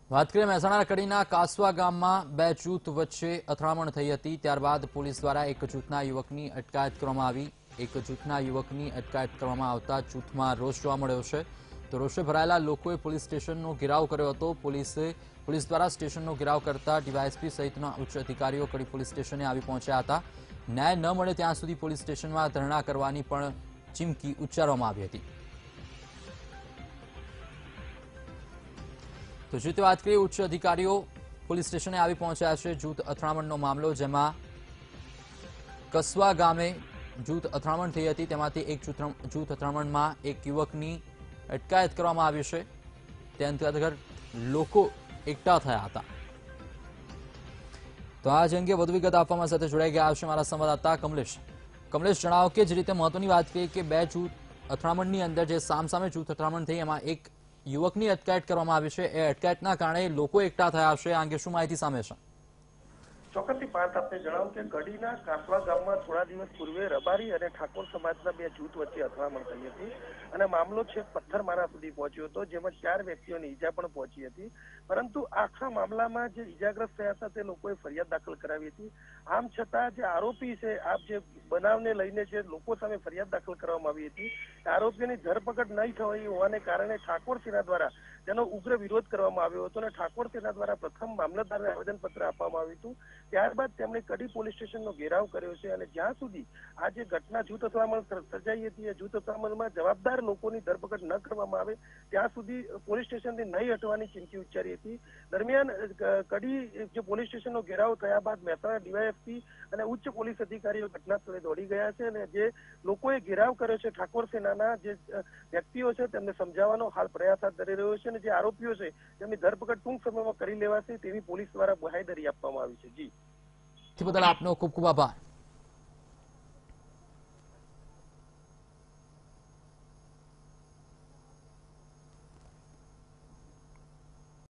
વાત કરીએ મહેસાણા કડીના કાસવા ગામમાં બે જૂથ વચ્ચે અથડામણ થઈ હતી। ત્યારબાદ પોલીસ દ્વારા એક જૂથના યુવકની અટકાયત કરવામાં આવી। એક જૂથના યુવકની અટકાયત કરવામાં આવતા જૂથમાં રોષ જોવા મળ્યો છે। તો રોષે ભરાયેલા લોકોએ પોલીસ સ્ટેશનનો ઘેરાવ કર્યો હતો। પોલીસ દ્વારા સ્ટેશનનો ઘેરાવ કરતા ડીવાયએસપી સહિતના ઉચ્ચ અધિકારીઓ કડી પોલીસ સ્ટેશને આવી પહોંચ્યા હતા। ન્યાય ન મળે ત્યાં સુધી પોલીસ સ્ટેશનમાં ધરણા કરવાની પણ ચીમકી ઉચ્ચારવામાં આવી હતી। તો જે રીતે વાત કરીએ ઉચ્ચ અધિકારીઓ પોલીસ સ્ટેશને આવી પહોંચ્યા છે। જૂથ અથડામણનો મામલો જેમાં કસવા ગામે જૂથ અથડામણ થઈ હતી, તેમાંથી એક જૂથ અથડામણમાં એક યુવકની અટકાયત કરવામાં આવી છે। તે અંતર્ગત લોકો એકઠા થયા હતા। તો આ અંગે વધુ વિગત આપવામાં સાથે જોડાઈ ગયા છે મારા સંવાદદાતા કમલેશ। કમલેશ, જણાવો કે જે રીતે મહત્વની વાત કરીએ કે બે જૂથ અથડામણની અંદર જે સામસામે જૂથ અથડામણ થઈ એમાં એક યુવકની અટકાયત કરવામાં આવી છે। એ અટકાયતના કારણે લોકો એકઠા થયા છે। આ અંગે શું માહિતી સામે છે? ચોક્કસથી પાર્થ આપને જણાવું કે કડીના કાસવા ગામમાં થોડા દિવસ પૂર્વે રબારી અને ઠાકોર સમાજના બે જૂથ વચ્ચે અથડામણ થઈ હતી અને મામલો છે પથ્થરમારા સુધી પહોંચ્યો હતો, જેમાં 4 વ્યક્તિઓની ઈજા પણ પહોંચી હતી। પરંતુ આખા મામલામાં જે ઈજાગ્રસ્ત થયા હતા તે લોકોએ ફરિયાદ દાખલ કરાવી હતી। આમ છતાં જે આરોપી છે, આ જે બનાવને લઈને જે લોકો સામે ફરિયાદ દાખલ કરવામાં આવી હતી, આરોપીની ધરપકડ નહીં થવાની હોવાને કારણે ઠાકોર સેના દ્વારા તેનો ઉગ્ર વિરોધ કરવામાં આવ્યો હતો અને ઠાકોર સેના દ્વારા પ્રથમ મામલતદારને આવેદનપત્ર આપવામાં આવ્યું હતું। ત્યારબાદ તેમણે કડી પોલીસ સ્ટેશનનો ઘેરાવ કર્યો છે અને જ્યાં સુધી આ જે ઘટના જૂથ અથડામણ સર્જાઈ હતી એ જૂથ અથડામણમાં જવાબદાર લોકોની ધરપકડ ન કરવામાં આવે ત્યાં સુધી પોલીસ સ્ટેશનથી નહીં હટવાની ચીમકી ઉચ્ચારી હતી। દરમિયાન કડી જે પોલીસ સ્ટેશનનો ઘેરાવ થયા બાદ મહેસાણા ડીવાયએસપી અને ઉચ્ચ પોલીસ અધિકારીઓ ઘટના સ્થળે દોડી ગયા છે અને જે લોકોએ ઘેરાવ કર્યો છે ઠાકોર સેનાના જે વ્યક્તિઓ છે તેમને સમજાવવાનો હાલ પ્રયાસ હાથ ધરી રહ્યો છે અને જે આરોપીઓ છે તેમની ધરપકડ ટૂંક સમયમાં કરી લેવાશે તેવી પોલીસ દ્વારા બાહેધરી આપવામાં આવી છે। જી, બદલ આપનો ખૂબ ખૂબ આભાર।